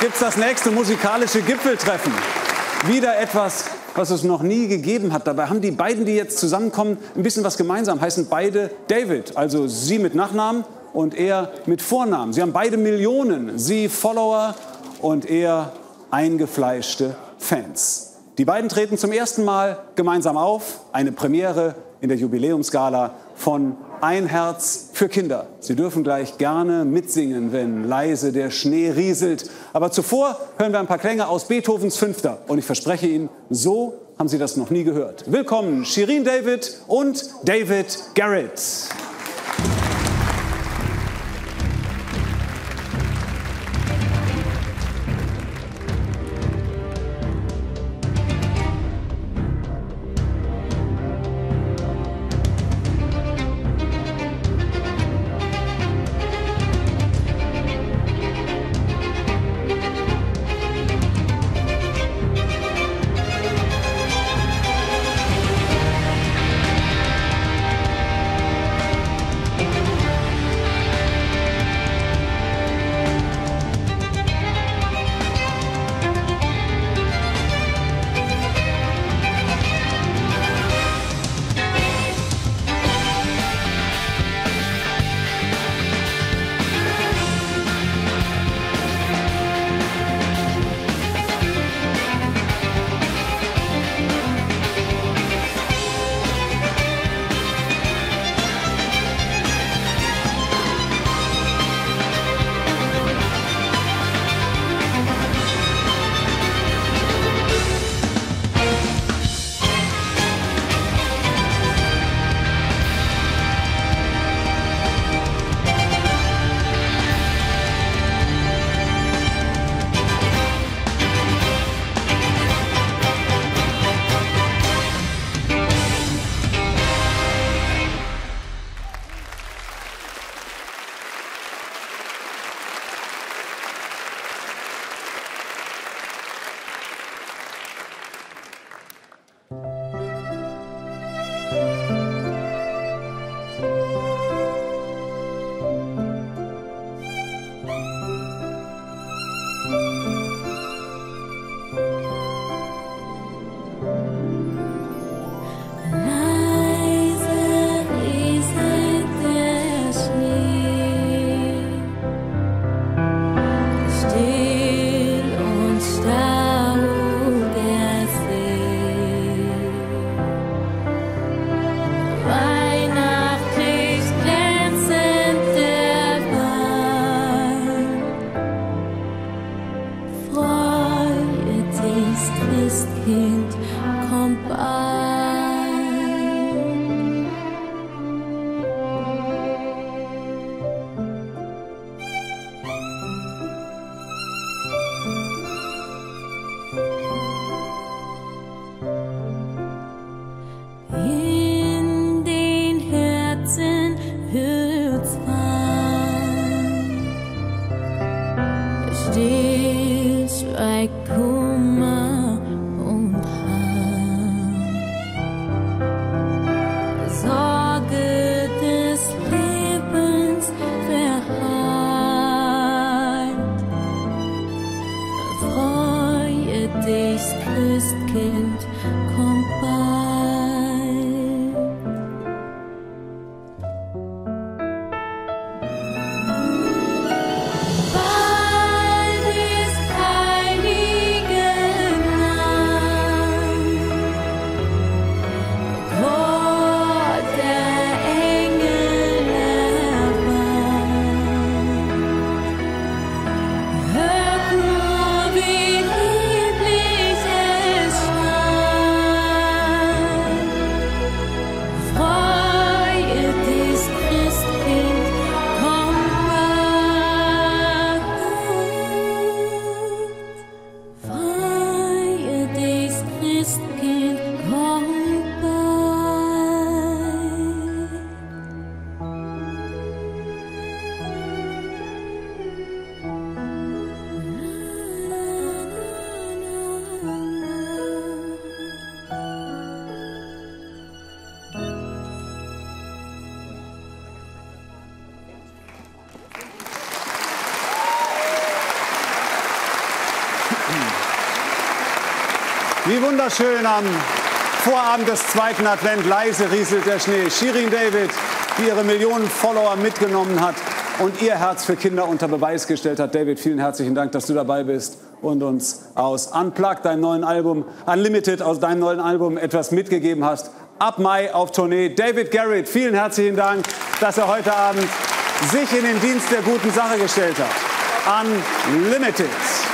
gibt es das nächste musikalische Gipfeltreffen. Wieder etwas, was es noch nie gegeben hat. Dabei haben die beiden, die jetzt zusammenkommen, ein bisschen was gemeinsam. Heißen beide David, also sie mit Nachnamen und er mit Vornamen. Sie haben beide Millionen, sie Follower und er eingefleischte Fans. Die beiden treten zum ersten Mal gemeinsam auf. Eine Premiere in der Jubiläumsgala von Ein Herz für Kinder. Sie dürfen gleich gerne mitsingen, wenn leise der Schnee rieselt. Aber zuvor hören wir ein paar Klänge aus Beethovens Fünfter. Und ich verspreche Ihnen, so haben Sie das noch nie gehört. Willkommen Shirin David und David Garrett. Hört nur, wie lieblich es scheint. Wie wunderschön am Vorabend des zweiten Advent, leise rieselt der Schnee. Shirin David, die ihre Millionen Follower mitgenommen hat und ihr Herz für Kinder unter Beweis gestellt hat. David, vielen herzlichen Dank, dass du dabei bist und uns aus Unplugged, deinem neuen Album, Unlimited, aus deinem neuen Album etwas mitgegeben hast. Ab Mai auf Tournee. David Garrett, vielen herzlichen Dank, dass er heute Abend sich in den Dienst der guten Sache gestellt hat. Unlimited.